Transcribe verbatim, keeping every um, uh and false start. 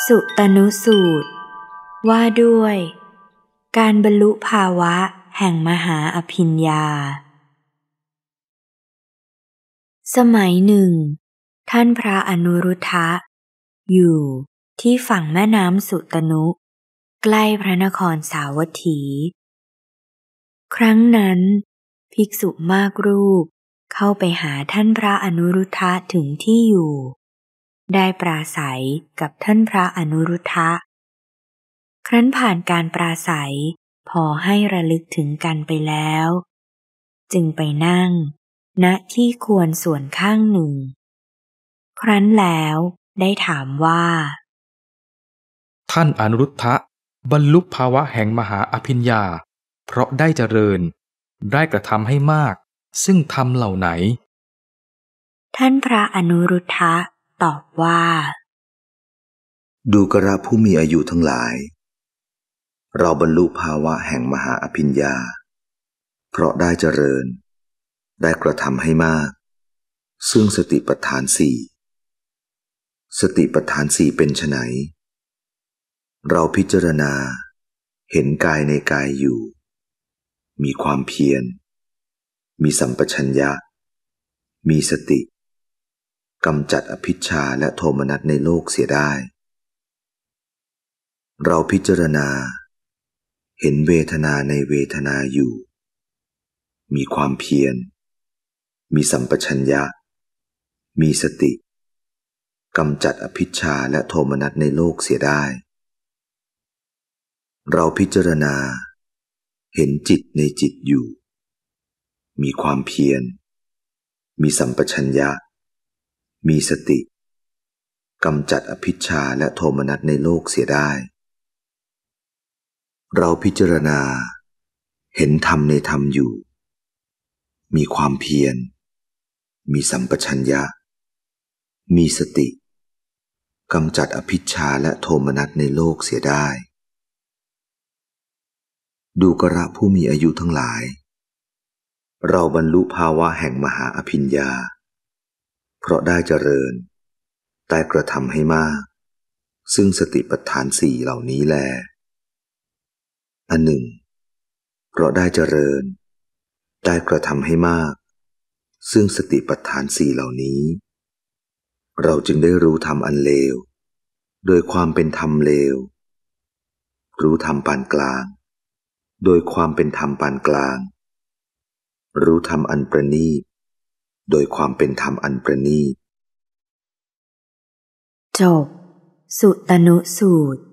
สุตนุสูตรว่าด้วยการบรรลุภาวะแห่งมหาอภิญญาสมัยหนึ่งท่านพระอนุรุทธะอยู่ที่ฝั่งแม่น้ำสุตนุใกล้พระนครสาวัตถี ครั้งนั้นภิกษุมากรูปเข้าไปหาท่านพระอนุรุทธะถึงที่อยู่ได้ปราศัยกับท่านพระอนุรุทธะครั้นผ่านการปราศัยพอให้ระลึกถึงกันไปแล้วจึงไปนั่งณที่ควรส่วนข้างหนึ่งครั้นแล้วได้ถามว่าท่านอนุรุทธะบรรลุภาวะแห่งมหาอภิญญาเพราะได้เจริญได้กระทำให้มากซึ่งธรรมเหล่าไหนท่านพระอนุรุทธะตอบว่าดูกระผู้มีอายุทั้งหลายเราบรรลุภาวะแห่งมหาอภิญญาเพราะได้เจริญได้กระทำให้มากซึ่งสติปัฏฐานสี่สติปัฏฐานสี่เป็นไฉนเราพิจารณาเห็นกายในกายอยู่มีความเพียรมีสัมปชัญญะมีสติกำจัดอภิชฌาและโทมนัสในโลกเสียได้เราพิจารณาเห็นเวทนาในเวทนาอยู่มีความเพียรมีสัมปชัญญะมีสติกำจัดอภิชฌาและโทมนัสในโลกเสียได้เราพิจารณาเห็นจิตในจิตอยู่มีความเพียรมีสัมปชัญญะมีสติกำจัดอภิชฌาและโทมนัสในโลกเสียได้เราพิจารณาเห็นธรรมในธรรมอยู่มีความเพียรมีสัมปชัญญะมีสติกำจัดอภิชฌาและโทมนัสในโลกเสียได้ดูกระผู้มีอายุทั้งหลายเราบรรลุภาวะแห่งมหาอภิญญาเพราะได้เจริญได้กระทำให้มากซึ่งสติปัฏฐานสี่เหล่านี้แลอันหนึ่งเพราะได้เจริญได้กระทำให้มากซึ่งสติปัฏฐานสี่เหล่านี้เราจึงได้รู้ธรรมอันเลวโดยความเป็นธรรมเลวรู้ธรรมปานกลางโดยความเป็นธรรมปานกลางรู้ธรรมอันประณีตโดยความเป็นธรรมอันประณีตจบสุตนุสูตร